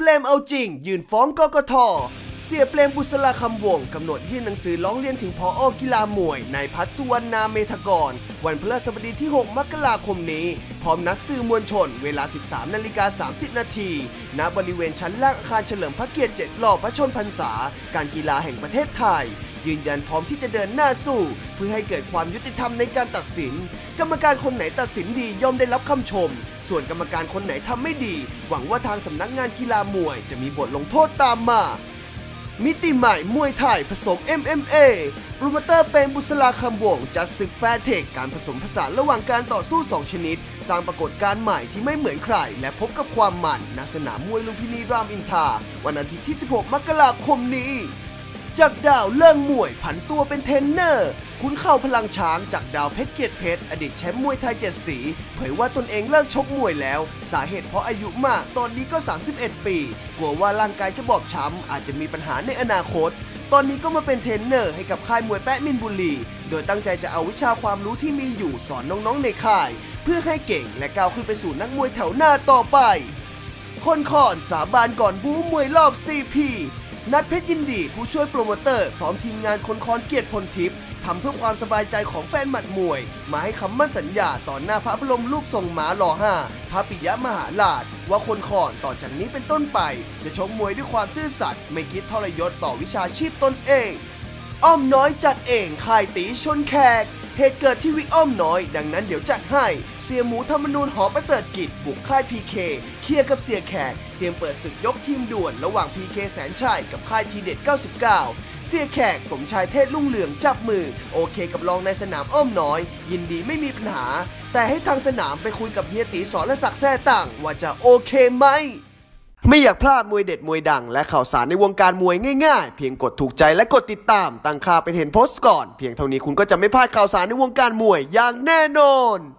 ลมเอาจริงยื่นฟ้องกกต.เสียเปรมบุษราคำวงศ์กำหนดยื่นหนังสือร้องเรียนถึงผอ.กีฬามวยนายพัฒน์สุวรรณาเมธกรวันพฤหัสบดีที่ 6 มกราคมนี้พร้อมนัดสื่อมวลชนเวลา 13:30 น.ณบริเวณชั้นล่างอาคารเฉลิมพระเกียรติ7 รอบพระชนพรรษาการกีฬาแห่งประเทศไทยยืนยันพร้อมที่จะเดินหน้าสู้เพื่อให้เกิดความยุติธรรมในการตัดสินกรรมการคนไหนตัดสินดีย่อมได้รับคำชมส่วนกรรมการคนไหนทำไม่ดีหวังว่าทางสำนักงานกีฬามวยจะมีบทลงโทษตามมามิติใหม่มวยไทยผสม MMA โปรโมเตอร์เปรมบุษราคำวงศ์จัดศึกแฟร์เทคการผสมผสานระหว่างการต่อสู้2ชนิดสร้างปรากฏการณ์ใหม่ที่ไม่เหมือนใครและพบกับความมันณสนามมวยลุมพินีรามอินทราวันอาทิตย์ที่ 16 มกราคมนี้จากดาวเลิกมวยผันตัวเป็นเทรนเนอร์ขุนเข่าพลังช้างจากดาวเพชรเกียรติเพชรอดีตแชมป์มวยไทย7 สีเผยว่าตนเองเลิกชกมวยแล้วสาเหตุเพราะอายุมากตอนนี้ก็31 ปีกลัวว่าร่างกายจะบอบช้ำอาจจะมีปัญหาในอนาคตตอนนี้ก็มาเป็นเทรนเนอร์ให้กับค่ายมวยแป๊ะมินบุรีโดยตั้งใจจะเอาวิชาความรู้ที่มีอยู่สอนน้องๆในค่ายเพื่อให้เก่งและก้าวขึ้นไปสู่นักมวยแถวหน้าต่อไปคนคอนสาบานก่อนบู๊มวยรอบ CPนัดเพชรยินดีผู้ช่วยโปรโมเตอร์พร้อมทีมงานคนคอนเกียรติพลทิพย์ทำเพื่อความสบายใจของแฟนหมัดมวยมาให้คำมั่นสัญญาต่อหน้าพระบรมรูปทรงม้าล5พระปิยมหาราชว่าคนคอนต่อจากนี้เป็นต้นไปจะชกมวยด้วยความซื่อสัตย์ไม่คิดทรยศต่อวิชาชีพตนเองอ้อมน้อยจัดเองค่ายตีชนแขกเหตุเกิดที่วิกอ้อมน้อยดังนั้นเดี๋ยวจัดให้เสียหมูธรรมนูญหอประเสริฐกิจบุกค่าย PK เคลียร์กับเสียแขกเตรียมเปิดศึกยกทีมด่วนระหว่าง PK แสนชัยกับค่ายทีเด็ด99เสียแขกสมชายเทศรุ่งเรืองจับมือโอเคกับรองในสนามอ้อมน้อยยินดีไม่มีปัญหาแต่ให้ทางสนามไปคุยกับเฮียตีสรและศักดิ์แซ่ตั้งว่าจะโอเคไหมไม่อยากพลาดมวยเด็ดมวยดังและข่าวสารในวงการมวยง่ายๆเพียงกดถูกใจและกดติดตามตั้งค่าเป็นเห็นโพสต์ก่อนเพียงเท่านี้คุณก็จะไม่พลาดข่าวสารในวงการมวยอย่างแน่นอน